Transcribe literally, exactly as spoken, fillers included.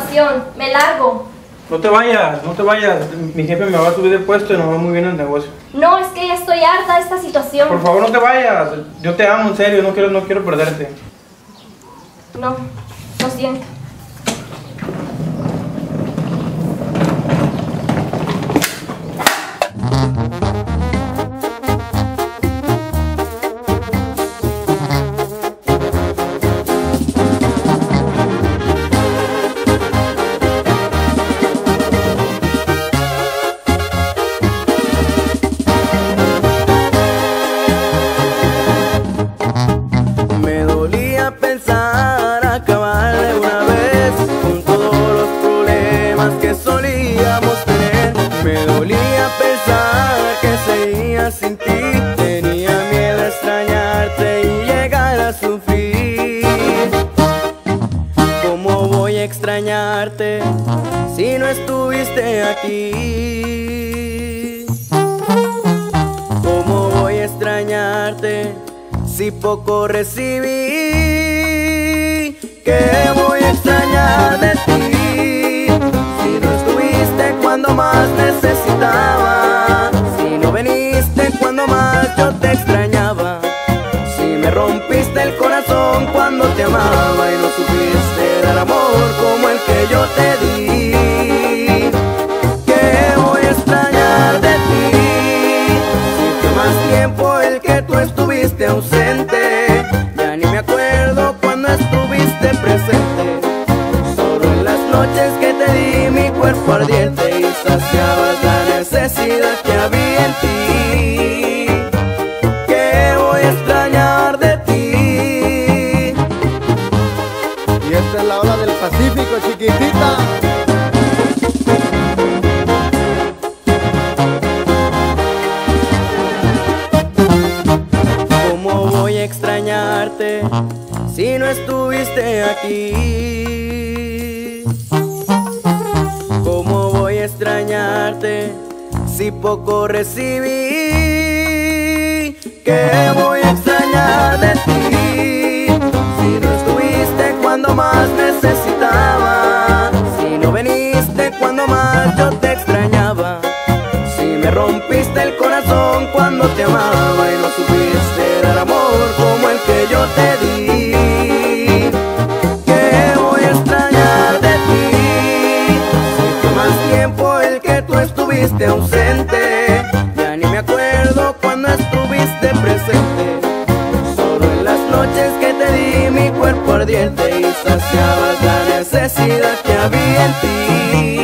situación. Me largo. No te vayas, no te vayas. Mi jefe me va a subir de puesto y nos va muy bien el negocio. No, es que ya estoy harta de esta situación. Por favor, no te vayas. Yo te amo, en serio. No quiero, no quiero perderte. No, lo siento. Sin ti tenía miedo a extrañarte y llegar a sufrir. ¿Cómo voy a extrañarte si no estuviste aquí? ¿Cómo voy a extrañarte si poco recibí? ¿Qué voy a extrañar de ti si no estuviste cuando más necesitaba? Si no veniste cuando más yo te extrañaba, si me rompiste el corazón cuando te amaba y no supiste dar amor como el que yo te di. ¿Qué voy a extrañar de ti si fue más tiempo el que tú estuviste ausente? Ya ni me acuerdo cuando estuviste presente, solo en las noches que te di mi cuerpo ardiente y saciabas la necesidad que había en ti. ¿Qué voy a extrañar de ti? Y esta es la ola del Pacífico, chiquitita. ¿Cómo voy a extrañarte si no estuviste aquí? ¿Cómo voy a extrañarte si poco recibí? ¿Qué voy a extrañar de ti si no estuviste cuando más necesitaba? Si no veniste cuando más yo te extrañaba, si me rompiste el corazón cuando te amaba y no supiste dar amor como el que yo te di. ¿Qué voy a extrañar de ti si fue más tiempo el que tú estuviste ausente? Ya ni me acuerdo cuando estuviste presente, solo en las noches que te di mi cuerpo ardiente y saciabas la necesidad que había en ti.